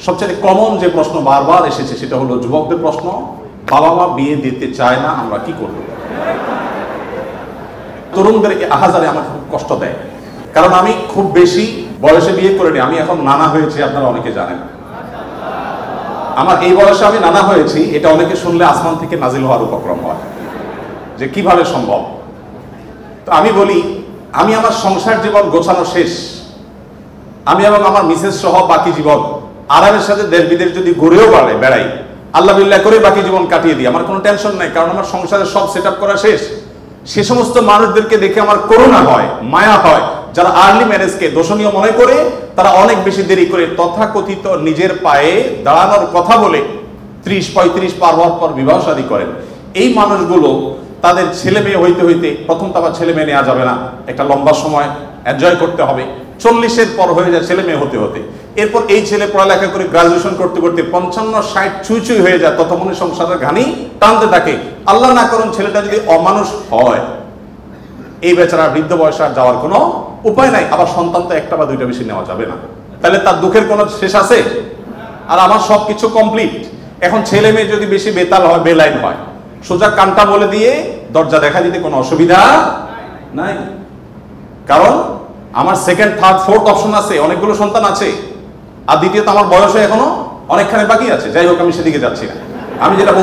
সবচেয়ে কমন যে প্রশ্ন বারবার এসেছে সেটা হলো যুবকদের প্রশ্ন, বাবা মা বিয়ে দিতে চায় না, আমরা কি করব? তরুণদেরকে আহাজারে আমার খুব কষ্ট দেয়, কারণ আমি খুব বেশি বয়সে বিয়ে করিনি। আমি এখন নানা হয়েছি, আপনারা অনেকে জানেন। আমার এই বয়সে আমি নানা হয়েছি, এটা অনেকে শুনলে আসমান থেকে নাজিল হওয়ার উপক্রম হয় যে কিভাবে সম্ভব। তো আমি বলি, আমি আমার সংসার জীবন গোছানো শেষ, আমি এবং আমার মিসেস সহ বাকি জীবন আরামের সাথে দেশ বিদেশ যদি ঘুরেও বেড়াই, আল্লাহ বিল্লাহ করে বাকি জীবন কাটিয়ে দিই, আমার কোনো টেনশন নাই, কারণ আমার সংসারের সব সেট আপ করা শেষ। সে সমস্ত মানুষদেরকে দেখে আমার করুণা হয়, মায়া হয়, যারা আর্লি ম্যারেজকে দোষণীয় মনে করে, তারা অনেক বেশি দেরি করে তথাকথিত নিজের পায়ে দাঁড়ানোর কথা বলে 30-35 পার হওয়ার পর বিবাহ শাদী করেন। এই মানুষগুলো তাদের ছেলে মেয়ে হইতে হইতে, প্রথম তো আবার ছেলে মেয়ে নেওয়া যাবে না, একটা লম্বা সময় এনজয় করতে হবে, 40-এর পর হয়ে যায় ছেলে মেয়ে হতে হতে। এরপর এই ছেলে পড়ালেখা করে গ্রাজুয়েশন করতে করতে 55-60 ছুঁই হয়ে যায়, ততক্ষণে সংসারের ঘানি টানতে থাকে। আল্লাহ না করুন ছেলেটা যদি অমানুষ হয়, এই বেচারা বৃদ্ধ বয়সে আর যাওয়ার কোনো উপায় নাই। আবার সন্তান তো একটা বা দুইটা বেশি নেওয়া যাবে না, তাহলে তার দুঃখের কোনো শেষ আছে? আর আমার সবকিছু কমপ্লিট। এখন ছেলে মেয়ে যদি বেশি বেতাল হয়, বেলাইন হয়, সোজা কানটা বলে দিয়ে দরজা দেখা দিতে কোনো অসুবিধা নাই, কারণ আমার সেকেন্ড, থার্ড, ফোর্থ অপশন আছে, অনেকগুলো সন্তান আছে। আর দ্বিতীয়ত আমার বয়সে এখনো অনেকখানি বাকি আছে। যাই হোক, আমি সেদিকে যাচ্ছি না। আমি যেটা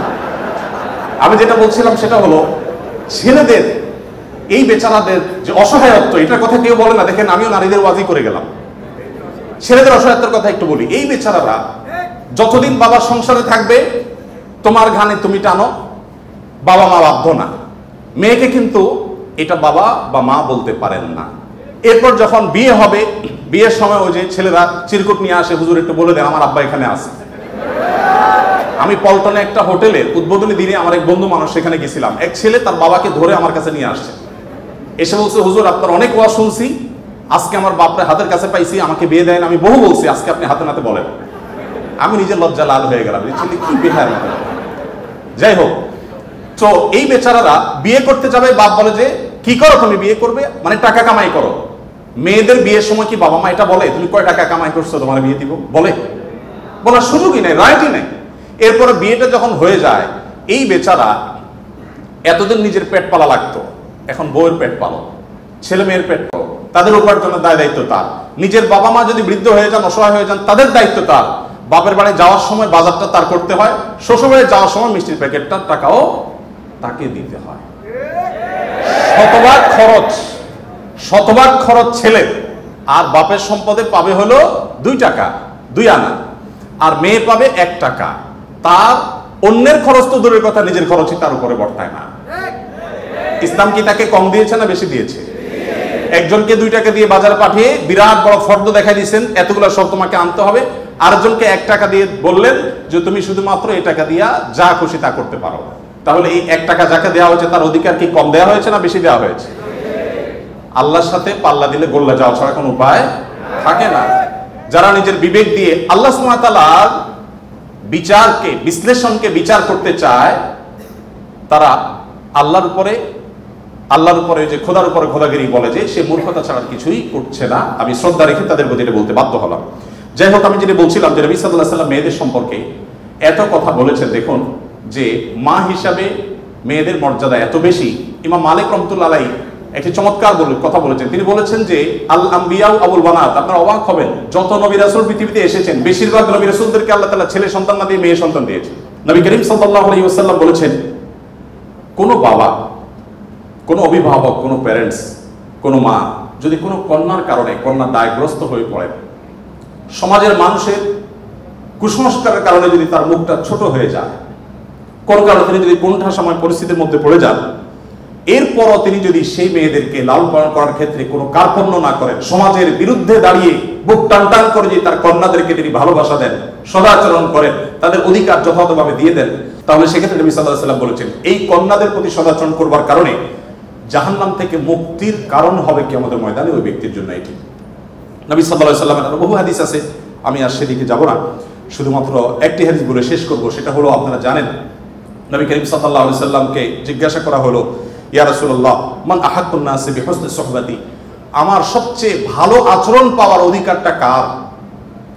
বলছিলাম সেটা হলো ছেলেদের, এই বেচারাদের যে অসহায়ত্ব, এটার কথা কেউ বলে না। দেখেন, আমিও নারীদের ওয়াজি করে গেলাম, ছেলেদের অসহায়ত্বের কথা একটু বলি। এই বেচারারা যতদিন বাবার সংসারে থাকবে, তোমার ঘানে তুমি টানো, বাবা মা বাধ্য না। মেয়েকে কিন্তু এটা বাবা বা মা বলতে পারেন না। এরপর যখন বিয়ে হবে, বিয়ের সময় ওই যে ছেলেরা চিরকুট নিয়ে আসে, হুজুর একটু বলে দেন আমার আব্বা এখানে আছে। আমি পল্টনে একটা হোটেলের উদ্বোধনী দিনে আমার এক বন্ধু মানুষ সেখানে গেছিলাম, এক ছেলে তার বাবাকে ধরে আমার কাছে নিয়ে আসছে, এসে বলছে, হুজুর আপনার অনেক ওয়াজ শুনছি, আজকে আমার বাপরে হাতের কাছে পাইছি, আমাকে বিয়ে দেন। আমি বহু বলছি, আজকে আপনি হাতে নাতে বলেন। আমি নিজের লজ্জা লাল হয়ে গেলাম, ছেলে কি বেহার। যাই হোক, তো এই বেচারারা বিয়ে করতে যাবে, বাপ বলে যে কি করো তুমি, বিয়ে করবে মানে টাকা কামাই করো। মেয়েদের বিয়ের সময় কি বাবা মা এটা বলে, তুমি কয় টাকা কামাই করছো তোমার বিয়ে দিব? বলার সুযোগই নেই, রাইটই নেই। এরপরে বিয়েটা যখন হয়ে যায়, এই বেচারা এতদিন নিজের পেট পালা লাগতো, এখন বউয়ের পেট পালো, ছেলে মেয়ের পেট পালো, তাদের উপার্জনের দায় দায়িত্ব তার। নিজের বাবা মা যদি বৃদ্ধ হয়ে যান, অসহায় হয়ে যান, তাদের দায়িত্ব তার। বাপের বাড়ি যাওয়ার সময় বাজারটা তার করতে হয়, শ্বশুর বাড়ি যাওয়ার সময় মিষ্টির প্যাকেটটার টাকাও তাকে দিতে হয়। শতভাগ খরচ ছেলে, আর বাপের সম্পদে পাবে হলো 2 টাকা 2 আনা, আর মেয়ে পাবে 1 টাকা। তার অন্যের খরচ তো দূরের কথা, নিজের খরচই তার উপরে বর্তায় না। ইসলাম কি তাকে কম দিয়েছে না বেশি দিয়েছে? একজনকে 2 টাকা দিয়ে বাজার পাঠিয়ে বিরাট বড় ফর্দ দেখা দিয়েছেন, এতগুলো সব তোমাকে আনতে হবে। আরেকজনকে 1 টাকা দিয়ে বললেন যে তুমি শুধুমাত্র এই টাকা দিয়া যা খুশি তা করতে পারো। তাহলে এই 1 টাকা যাকে দেওয়া হয়েছে তার অধিকার কি কম দেওয়া হয়েছে না বেশি দেওয়া হয়েছে? আল্লাহর সাথে পাল্লা দিলে গোল্লা যাওয়া ছাড়া কোনো উপায় থাকে না। যারা নিজের বিবেক দিয়ে আল্লাহ সুবহানাহু ওয়া তাআলার বিচারকে, বিশ্লেষণকে বিচার করতে চায়, তারা আল্লাহর উপরে যে খোদার উপরে খোদাগিরি বলে, যে সে মূর্খতা ছাড়া কিছুই করছে না। আমি শ্রদ্ধা রেখে তাদের প্রতি এটা বলতে বাধ্য হলাম। যাই হোক, আমি যেটা বলছিলাম যে নবী সাল্লাল্লাহু আলাইহি ওয়াসাল্লাম মেয়েদের সম্পর্কে এত কথা বলেছেন। দেখুন যে মা হিসাবে মেয়েদের মর্যাদা এত বেশি। ইমাম মালিক রাহমাতুল্লাহ আলাইহি একটি চমৎকার কথা বলেছেন। তিনি বলেছেন যে আল আম্বিয়াউ আবুল বানাত। আপনারা অবাক হবেন, যত নবী রাসূল পৃথিবীতে এসেছেন, বেশিরভাগ নবী রাসূলদেরকে আল্লাহ তাআলা ছেলে সন্তান না দিয়ে মেয়ে সন্তান দিয়েছেন। নবী করিম সাল্লাল্লাহু আলাইহি ওয়াসাল্লাম বলেছেন, কোনো বাবা, কোনো অভিভাবক, কোনো প্যারেন্টস, কোনো মা যদি কোনো কন্যার কারণে কন্যা দায়গ্রস্ত হয়ে পড়ে, সমাজের মানুষের কুসংস্কারের কারণে যদি তার মুখটা ছোট হয়ে যায়, কোনো কারণে তিনি যদি কোনটা সময় পরিস্থিতির মধ্যে পড়ে যান, এরপরও তিনি যদি সেই মেয়েদেরকে লালন পালন করার ক্ষেত্রে কোনো কার্পণ্য না করেন, সমাজের বিরুদ্ধে দাঁড়িয়ে বুক টান টান করে যে তার কন্যাদেরকে তিনি ভালোবাসা দেন, সদাচরণ করেন, তাদের অধিকার যথাযথভাবে দিয়ে দেন, তাহলে সেক্ষেত্রে নবী সাল্লাল্লাহু আলাইহি ওয়াসাল্লাম বলেছেন এই কন্যাদের প্রতি সদাচরণ করবার কারণে জাহান্নাম থেকে মুক্তির কারণ হবে কিয়ামতের ময়দানে ওই ব্যক্তির জন্য। এটি নবী সাল্লাল্লাহু আলাইহি ওয়াসাল্লামের বহু হাদিস আছে, আমি আর সেদিকে যাব না, শুধুমাত্র একটি হাদিস বলে শেষ করব। সেটা হলো, আপনারা জানেন নবী করিম সাল্লাল্লাহু আলাইহি ওয়াসাল্লামকে জিজ্ঞাসা করা হলো, ইয়া রাসূলুল্লাহ মান আহাক্কুন নাসি বিহুসনি সুহবাতি, আমার সবচেয়ে ভালো আচরণ পাওয়ার অধিকারটা কার?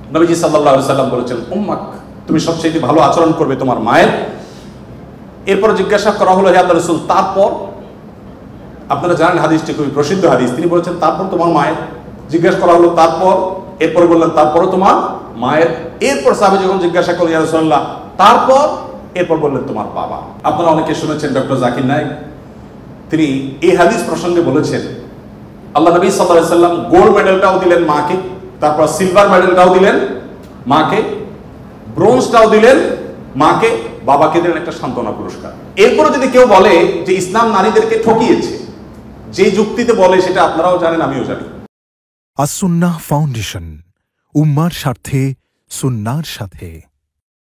নবীজি সাল্লাল্লাহু আলাইহি সাল্লাম বলেছেন উম্মাক, তুমি সবচেয়ে ভালো আচরণ করবে তোমার মায়ের। এরপর জিজ্ঞাসা করা হলো হে আল্লাহর রাসূল তারপর? আপনারা জানেন হাদিসটি খুবই প্রসিদ্ধ হাদিস। তিনি বলেছেন তারপর তোমার মায়ের। জিজ্ঞাসা করা হলো তারপর, এরপরে বললেন তারপরে তোমার মায়ের। এরপর সাহাবী যখন জিজ্ঞাসা করলেন ইয়া রাসূলুল্লাহ তারপর, এরপর বললেন তোমার বাবা। আপনারা অনেকে শুনেছেন ডক্টর জাকির নায়েক, তিনি এই হাদিস প্রসঙ্গে বলেছেন আল্লাহ নবী সাল্লাল্লাহু আলাইহি সাল্লাম গোল্ড মেডেলটাও দিলেন মাকে, তারপর সিলভার মেডেলটাও দিলেন মাকে, ব্রোঞ্জটাও দিলেন মাকে, বাবাকে দিলেন একটা সান্ত্বনা পুরস্কার। এরপরে যদি কেউ বলে যে ইসলাম নারীদেরকে ঠকিয়েছে, যে যুক্তিতে বলে সেটা আপনারাও জানেন আমিও জানি। আস-সুন্নাহ ফাউন্ডেশন, উম্মার স্বার্থে সুন্নাহর সাথে।